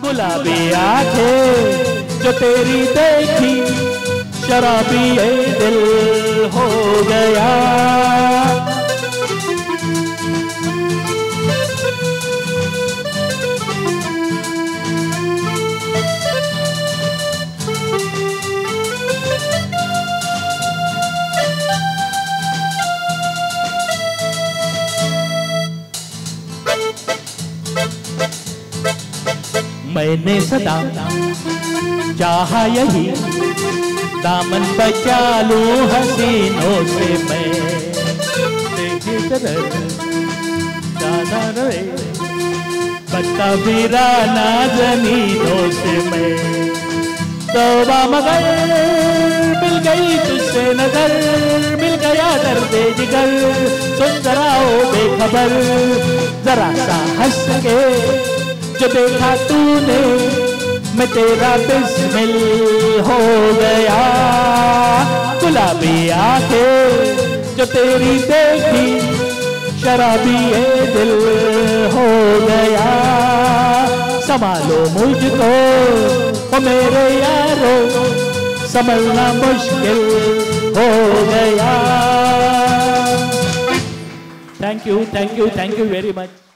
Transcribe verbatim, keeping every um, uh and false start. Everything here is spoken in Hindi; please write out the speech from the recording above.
गुलाबी आंखें जो तेरी देखी, शराबी ये दिल हो गया। मैंने सदा चाहा यही, दामन बचा लूं हसीनों से मैं। देखे रहे बता वीराना जमीनों से मैं। तौबा मगर मिल गई तुझसे नजर, मिल गया दर्द जिगर। सुन जरा ओ बेखबर, जरा सा हंस के जो देखा तूने, मैं तेरा बिस्मिल हो गया। गुलाबी आंखें जो तेरी देखी, शराबी ये दिल हो गया। संभालो मुझको ओ मेरे यारो, संभलना मुश्किल हो गया। Thank you, thank you, thank you very much.